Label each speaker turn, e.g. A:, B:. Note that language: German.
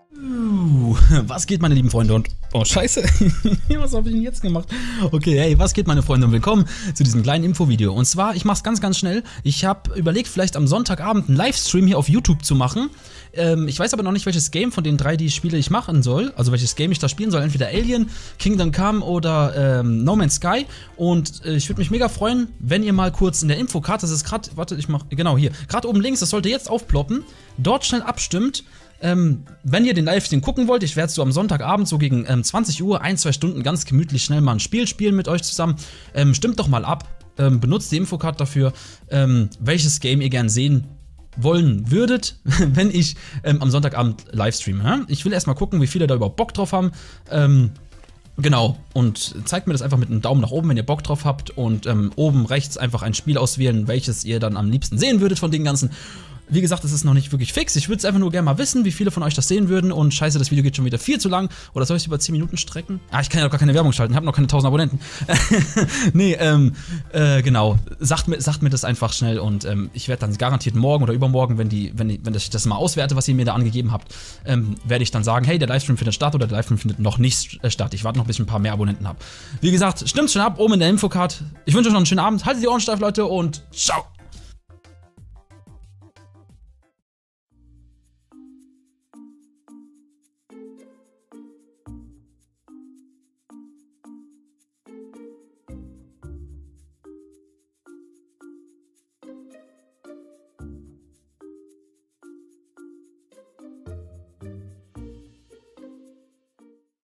A: Was geht, meine lieben Freunde und... Oh, scheiße. Was habe ich denn jetzt gemacht? Okay, hey, was geht, meine Freunde und willkommen zu diesem kleinen Infovideo. Und zwar, ich mach's ganz schnell. Ich habe überlegt, vielleicht am Sonntagabend einen Livestream hier auf YouTube zu machen. Ich weiß aber noch nicht, welches Game von den 3 die Spiele ich machen soll. Also welches Game ich da spielen soll. Entweder Alien, Kingdom Come oder No Man's Sky. Und ich würde mich mega freuen, wenn ihr mal kurz in der Infocard, das ist gerade, warte, ich mach, genau hier, gerade oben links, das sollte jetzt aufploppen, dort schnell abstimmt. Wenn ihr den Livestream gucken wollt, ich werde so am Sonntagabend so gegen 20 Uhr, 1-2 Stunden ganz gemütlich schnell mal ein Spiel spielen mit euch zusammen. Stimmt doch mal ab, benutzt die Infocard dafür, welches Game ihr gern sehen wollen würdet, wenn ich am Sonntagabend livestreame. Ja? Ich will erstmal gucken, wie viele da überhaupt Bock drauf haben. Genau, und zeigt mir das einfach mit einem Daumen nach oben, wenn ihr Bock drauf habt. Und oben rechts einfach ein Spiel auswählen, welches ihr dann am liebsten sehen würdet von den ganzen. Wie gesagt, es ist noch nicht wirklich fix. Ich würde es einfach nur gerne mal wissen, wie viele von euch das sehen würden. Und scheiße, das Video geht schon wieder viel zu lang. Oder soll ich es über 10 Minuten strecken? Ah, ich kann ja doch gar keine Werbung schalten. Ich habe noch keine 1000 Abonnenten. Nee, genau. Sagt mir das einfach schnell. Und ich werde dann garantiert morgen oder übermorgen, wenn ich das mal auswerte, was ihr mir da angegeben habt, werde ich dann sagen, hey, der Livestream findet statt oder der Livestream findet noch nicht statt. Ich warte noch, bis ich ein paar mehr Abonnenten habe. Wie gesagt, stimmt schon ab, oben in der Infocard. Ich wünsche euch noch einen schönen Abend. Haltet die Ohren steif, Leute, und ciao.